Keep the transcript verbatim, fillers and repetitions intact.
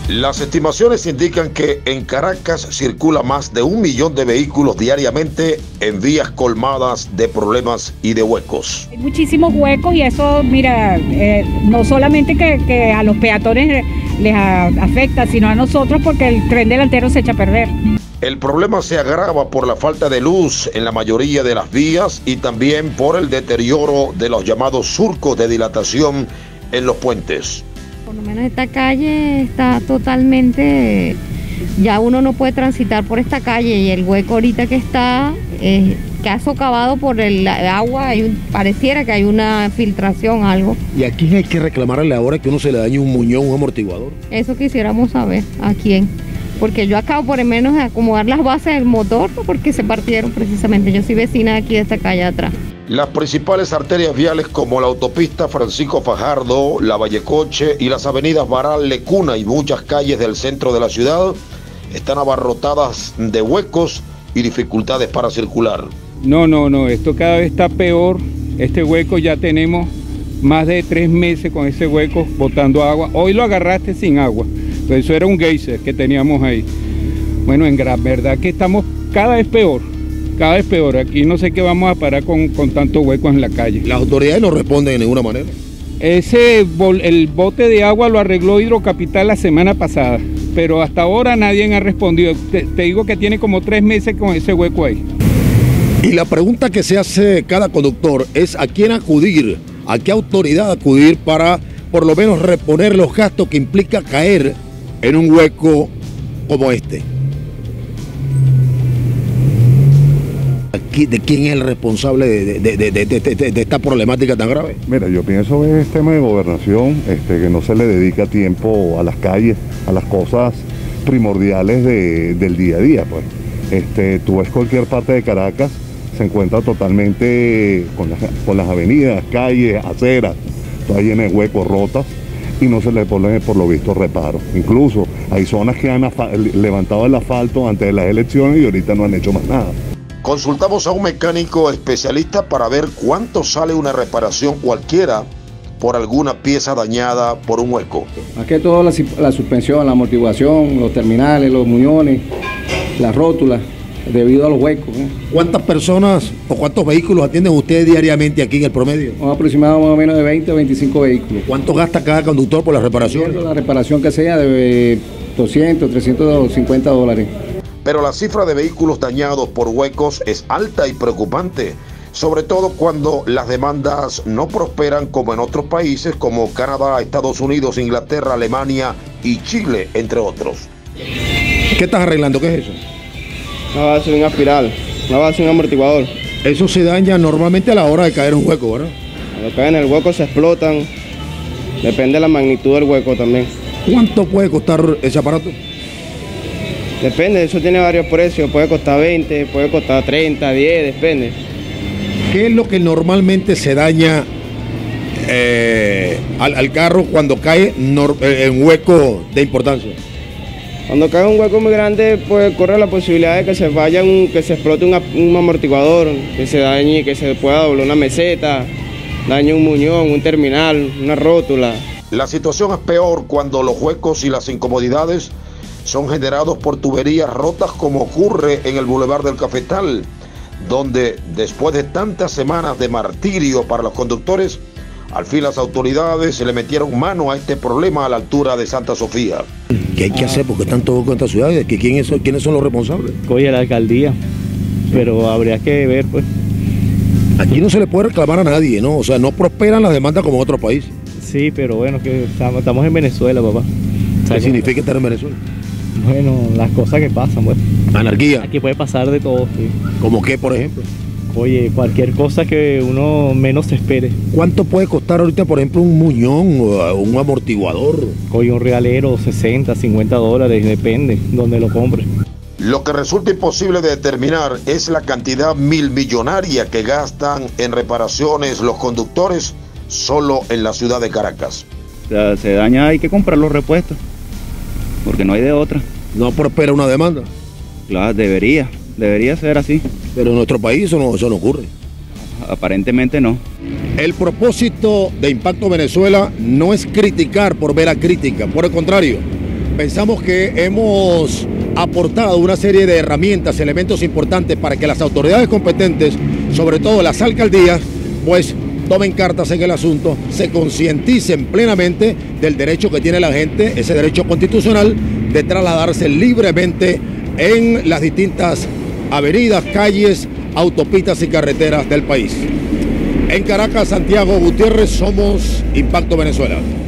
Las estimaciones indican que en Caracas circula más de un millón de vehículos diariamente en vías colmadas de problemas y de huecos. Hay muchísimos huecos y eso, mira, eh, no solamente que, que a los peatones les a, afecta, sino a nosotros porque el tren delantero se echa a perder. El problema se agrava por la falta de luz en la mayoría de las vías y también por el deterioro de los llamados surcos de dilatación en los puentes. Por lo menos esta calle está totalmente, ya uno no puede transitar por esta calle y el hueco ahorita que está, eh, que ha socavado por el agua, hay un, pareciera que hay una filtración, algo. ¿Y a quién hay que reclamarle ahora que uno se le dañe un muñón, un amortiguador? Eso quisiéramos saber, ¿a quién? Porque yo acabo por lo menos de acomodar las bases del motor porque se partieron precisamente. Yo soy vecina de aquí de esta calle atrás. Las principales arterias viales como la autopista Francisco Fajardo, la Vallecoche y las avenidas Baral, Lecuna y muchas calles del centro de la ciudad están abarrotadas de huecos y dificultades para circular. No, no, no, esto cada vez está peor. Este hueco ya tenemos más de tres meses con ese hueco botando agua. Hoy lo agarraste sin agua. Entonces eso era un geyser que teníamos ahí. Bueno, en gran verdad que estamos cada vez peor. Cada vez peor, aquí no sé qué vamos a parar con, con tantos huecos en la calle. ¿Las autoridades no responden de ninguna manera? Ese, el bote de agua lo arregló Hidrocapital la semana pasada, pero hasta ahora nadie ha respondido. Te, te digo que tiene como tres meses con ese hueco ahí. Y la pregunta que se hace cada conductor es a quién acudir, a qué autoridad acudir para por lo menos reponer los gastos que implica caer en un hueco como este. ¿De quién es el responsable de, de, de, de, de, de, de esta problemática tan grave? Mira, yo pienso que es tema de gobernación, este, que no se le dedica tiempo a las calles, a las cosas primordiales de, del día a día. Pues. Este, tú ves cualquier parte de Caracas, se encuentra totalmente con las, con las avenidas, calles, aceras, todas llenas de huecos, rotas, y no se le pone por lo visto reparo. Incluso hay zonas que han levantado el asfalto antes de las elecciones y ahorita no han hecho más nada. Consultamos a un mecánico especialista para ver cuánto sale una reparación cualquiera por alguna pieza dañada por un hueco. Más que todo la, la suspensión, la amortiguación, los terminales, los muñones, las rótulas, debido a los huecos. ¿eh? ¿Cuántas personas o cuántos vehículos atienden ustedes diariamente aquí en el promedio? Un aproximado más o menos de veinte o veinticinco vehículos. ¿Cuánto gasta cada conductor por la reparación? La reparación que sea de doscientos, trescientos cincuenta dólares. Pero la cifra de vehículos dañados por huecos es alta y preocupante, sobre todo cuando las demandas no prosperan como en otros países como Canadá, Estados Unidos, Inglaterra, Alemania y Chile, entre otros. ¿Qué estás arreglando? ¿Qué es eso? Una base de una espiral, una base de un amortiguador. Eso se daña normalmente a la hora de caer en un hueco, ¿verdad? Cuando caen en el hueco se explotan, depende de la magnitud del hueco también. ¿Cuánto puede costar ese aparato? Depende, eso tiene varios precios, puede costar veinte, puede costar treinta, diez, depende. ¿Qué es lo que normalmente se daña eh, al, al carro cuando cae en hueco de importancia? Cuando cae un hueco muy grande, pues corre la posibilidad de que se vaya, un, que se explote un, un amortiguador, que se dañe, que se pueda doblar una meseta, dañe un muñón, un terminal, una rótula. La situación es peor cuando los huecos y las incomodidades son generados por tuberías rotas como ocurre en el Boulevard del Cafetal, donde después de tantas semanas de martirio para los conductores, al fin las autoridades se le metieron mano a este problema a la altura de Santa Sofía. ¿Qué hay que hacer? Porque están todos con esta ciudad. ¿Quiénes son, ¿Quiénes son los responsables? Oye, la alcaldía, pero habría que ver, pues. Aquí no se le puede reclamar a nadie, ¿no? O sea, no prosperan las demandas como en otros países. Sí, pero bueno, que estamos, estamos en Venezuela, papá. ¿Qué significa estar en Venezuela? Bueno, las cosas que pasan, pues. Anarquía. Aquí puede pasar de todo, sí. ¿Cómo qué, por ejemplo? Oye, cualquier cosa que uno menos se espere. ¿Cuánto puede costar ahorita, por ejemplo, un muñón o un amortiguador? Oye, un realero, sesenta, cincuenta dólares, depende donde lo compre. Lo que resulta imposible de determinar es la cantidad milmillonaria que gastan en reparaciones los conductores solo en la ciudad de Caracas. O sea, se daña, hay que comprar los repuestos, porque no hay de otra. ¿No prospera una demanda? Claro, debería, debería ser así. Pero en nuestro país eso no, eso no ocurre. Aparentemente no. El propósito de Impacto Venezuela no es criticar por ver a crítica, por el contrario, pensamos que hemos aportado una serie de herramientas, elementos importantes para que las autoridades competentes, sobre todo las alcaldías, pues tomen cartas en el asunto, se concienticen plenamente del derecho que tiene la gente, ese derecho constitucional de trasladarse libremente en las distintas avenidas, calles, autopistas y carreteras del país. En Caracas, Santiago Gutiérrez, somos Impacto Venezuela.